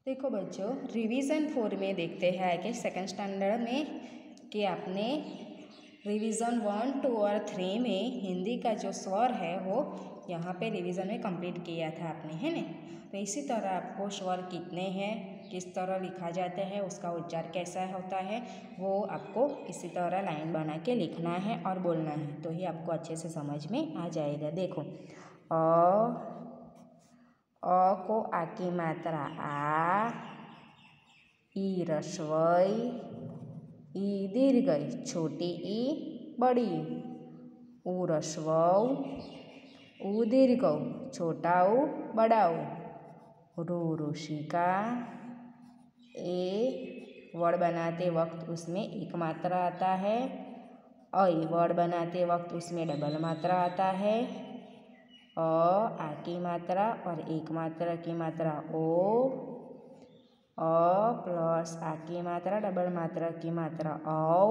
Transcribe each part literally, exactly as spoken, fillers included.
देखो बच्चों, revision four में देखते हैं कि सेकंड स्टैंडर्ड में कि आपने रिवीजन वन टू और थ्री में हिंदी का जो स्वर है वो यहाँ पे रिवीजन में कंप्लीट किया था आपने, है ना। तो इसी तरह आपको स्वर कितने हैं, किस तरह लिखा जाता है, उसका उच्चार कैसा होता है, वो आपको इसी तरह लाइन बना के लिखना है और बोलना है, तो ही आपको अच्छे से समझ में आ जाएगा। देखो, अ अ को आ की मात्रा आ, ई रस्वई, ई दीर्घई छोटी ई बड़ी, उ रस्वऊ, उ दीर्घऊ छोटा उ बड़ा उ, रू ऋषिका। ए वर्ड बनाते वक्त उसमें एक मात्रा आता है, ऐ वर्ड बनाते वक्त उसमें डबल मात्रा आता है, अ आ की मात्रा और एक मात्रा की मात्रा ओ, अ प्लस आ की मात्रा डबल मात्रा की मात्रा औ,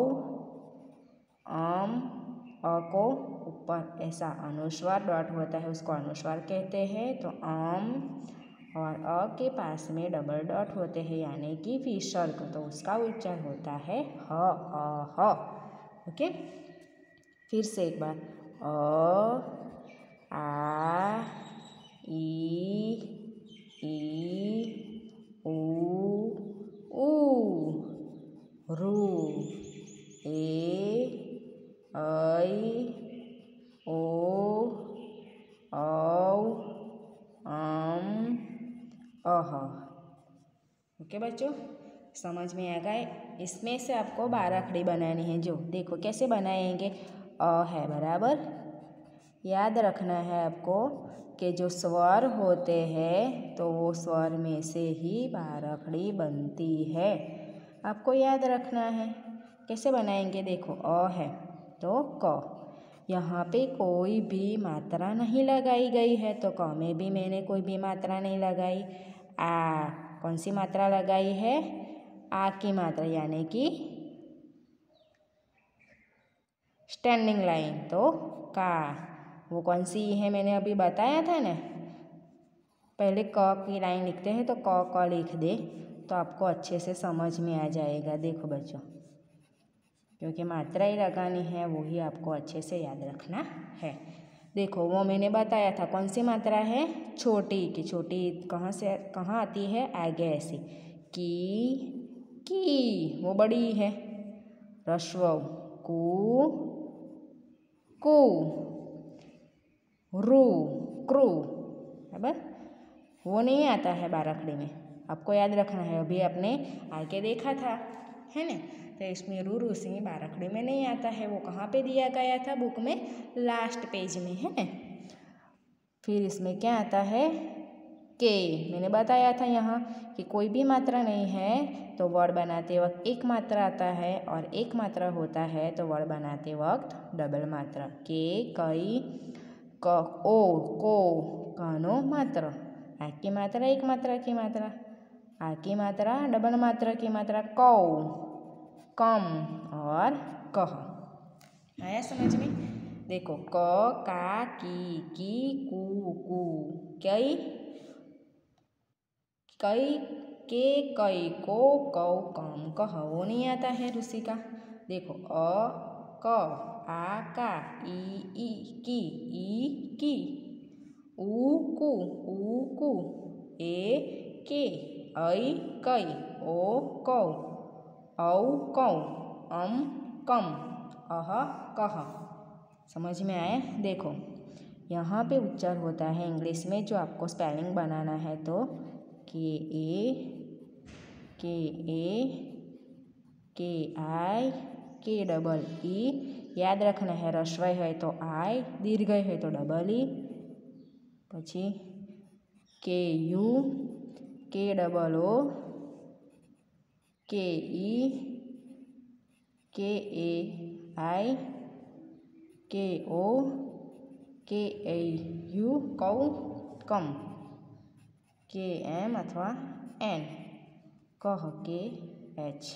अम अ को ऊपर ऐसा अनुस्वार डॉट होता है उसको अनुस्वार कहते हैं, तो अम, और अ के पास में डबल डॉट होते हैं यानी कि विसर्ग, तो उसका उच्चार होता है ह अ ह। ओके, फिर से एक बार, अ आ, ई, ई, उ, ऊ, रू, ए, ऐ, ओ, औ, अम, अह। ओके बच्चों, समझ में आ गए। इसमें से आपको बारह खड़ी बनानी है। जो देखो कैसे बनाएंगे, अ है बराबर, याद रखना है आपको कि जो स्वर होते हैं तो वो स्वर में से ही बारह खड़ी बनती है, आपको याद रखना है। कैसे बनाएंगे, देखो अ है तो क, यहाँ पे कोई भी मात्रा नहीं लगाई गई है, तो क में भी मैंने कोई भी मात्रा नहीं लगाई। आ, कौन सी मात्रा लगाई है, आ की मात्रा यानी कि स्टैंडिंग लाइन, तो का, वो कौन सी है मैंने अभी बताया था ना, पहले क की लाइन लिखते हैं तो क क लिख दे तो आपको अच्छे से समझ में आ जाएगा। देखो बच्चों, क्योंकि मात्रा ही लगानी है वही आपको अच्छे से याद रखना है। देखो वो मैंने बताया था कौन सी मात्रा है, छोटी की, छोटी कहाँ से कहाँ आती है, आगे ऐसी, की की वो बड़ी है, रस्व कु कु, रू क्रू, बराबर, वो नहीं आता है बारहखड़ी में, आपको याद रखना है। अभी आपने आगे देखा था, है ना, तो इसमें रू रू सिंह बारहखड़ी में नहीं आता है, वो कहाँ पे दिया गया था बुक में, लास्ट पेज में, है ना। फिर इसमें क्या आता है, के, मैंने बताया था यहाँ कि कोई भी मात्रा नहीं है तो वर्ड बनाते वक्त एक मात्रा आता है, और एक मात्रा होता है तो वर्ड बनाते वक्त डबल मात्रा, के, कई, क, ओ, को, कानो मात्रा, आ की मात्रा एक मात्रा की मात्रा, आ की मात्रा डबल मात्रा की मात्रा, कौ, कम और कह। आया समझ में। देखो, क, का, की, की, कु, कु, कई, कई, के, कई, को, कौ, कम, कह, वो नहीं आता है रूसी का। देखो, अ, क, आ, का, ई, ई, की, ई, की, उ, कु, ऊ, कु, ए, के, ऐ, कई, ओ, कौ, औ, कौ, अम, कम, अह, कह। समझ में आया। देखो यहाँ पे उच्चार होता है इंग्लिश में, जो आपको स्पेलिंग बनाना है, तो के ए, के ए, के आई, के डबल ई, याद रखना है, रस्वय है तो आई, दीर्घ है तो डबल ई, પછી के यू, के डबल ओ, के ई, के ए आई, के ओ, के ए यू, कौ, कम, के एम अथवा एन, कह, के एच।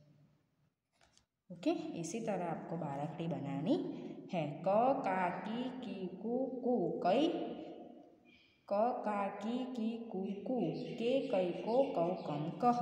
ओके, इसी तरह आपको बारहखड़ी बनानी है। क, का, की, की, कु, कु, कई, क का की की कू कू, के कई को कौ कम कह,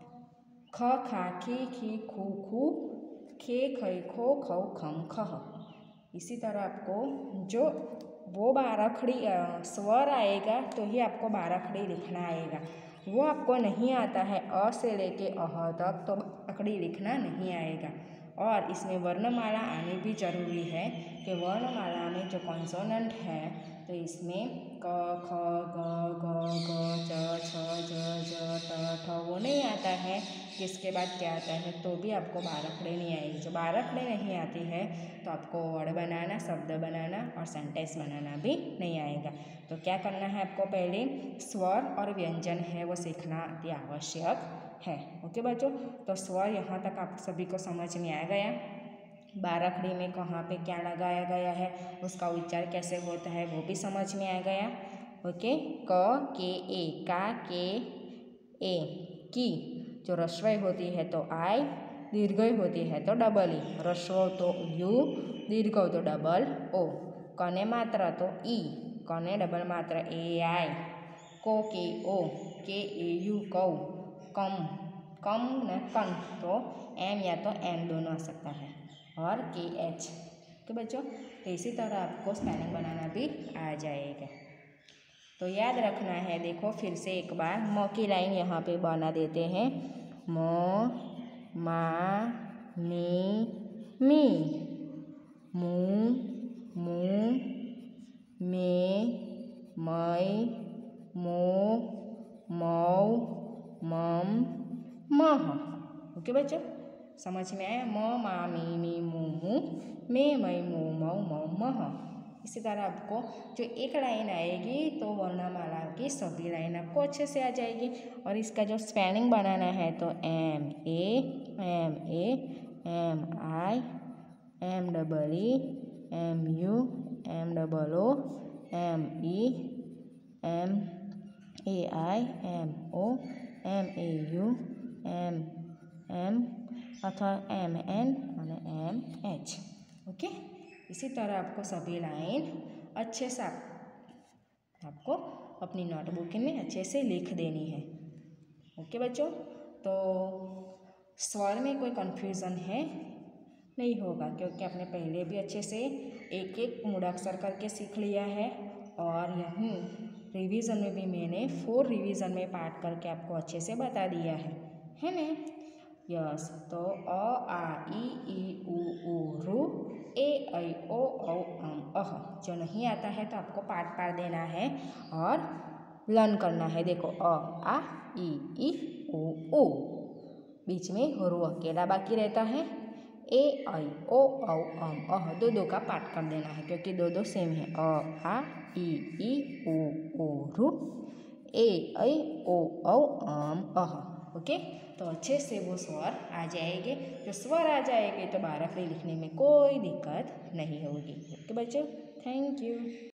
ख खा खी खी खू खू, खे खई खो खौ खम खह। इसी तरह आपको जो वो बाराखड़ी स्वर आएगा तो ही आपको बाराखड़ी लिखना आएगा। वो आपको नहीं आता है अ से लेके अह तक तो बाराखड़ी लिखना नहीं आएगा। और इसमें वर्णमाला आनी भी ज़रूरी है कि वर्णमाला में जो कॉन्सोनेंट है तो इसमें क ख ग घ घ च छ ज ज ट ठ वो नहीं आता है कि इसके बाद क्या आता है तो भी आपको बाराखड़ी नहीं आएगी। जो बाराखड़ी नहीं आती है तो आपको वर्ड बनाना, शब्द बनाना और सेंटेंस बनाना भी नहीं आएगा। तो क्या करना है आपको, पहले स्वर और व्यंजन है वो सीखना अति आवश्यक है। ओके बच्चों, तो स्वर यहाँ तक आप सभी को समझ में आ गया। बाराखड़ी में कहाँ पे क्या लगाया गया है, उसका उच्चार कैसे होता है वो भी समझ में आ गया। ओके, क के ए, का के ए, की जो रस्वई होती है तो आई, दीर्घई होती है तो डबल ई, रस्व तो यू, दीर्घ तो डबल ओ, कने मात्रा तो ई, कने डबल मात्रा ए आई, को के ओ, के ए यू कौ, कम कम न कन तो एम या तो एन दोनों आ सकता है, और के एच। ओके बच्चों, तो इसी तरह आपको स्पेलिंग बनाना भी आ जाएगा। तो याद रखना है, देखो फिर से एक बार म की लाइन यहाँ पे बना देते हैं। म मा मी मी, मू मू मे मै मो मौ मम मह। ओके बच्चों, समझ में आया? म मा मी मी मू मू मे मै मो मौ मौ मह। इसी तरह आपको जो एक लाइन आएगी तो वर्णमाला की सभी लाइन आपको अच्छे से आ जाएगी। और इसका जो स्पेलिंग बनाना है तो M A M A M I M double E M U M double O M E M A I M O M A U M M अथवा एम एन और एम एच। ओके, इसी तरह आपको सभी line अच्छे से आप आपको अपनी नोटबुक में अच्छे से लिख देनी है। ओके बच्चों, तो स्वर में कोई कन्फ्यूज़न है नहीं होगा, क्योंकि आपने पहले भी अच्छे से एक एक मूढ़ाक्षर करके सीख लिया है। और यहीं रिवीजन में भी मैंने फोर रिवीजन में पाठ करके आपको अच्छे से बता दिया है है ना? यस, तो अ आ ई ई उ ऊ रू ए ऐ ओ औ अम अह जो नहीं आता है तो आपको पाठ पाठ देना है और लर्न करना है। देखो अ आ ई ई उ ऊ, बीच में रू अकेला बाकी रहता है। ए ऐ ओ औ अम अह दो दो का पाठ कर देना है, क्योंकि दो दो सेम है। अ आ ई ई उ ऊ रू ए ऐ ओ औ अम अह। ओके, तो अच्छे से वो स्वर आ जाएंगे। जो स्वर आ जाएंगे तो बाराखड़ी लिखने में कोई दिक्कत नहीं होगी। ओके बच्चों, थैंक यू।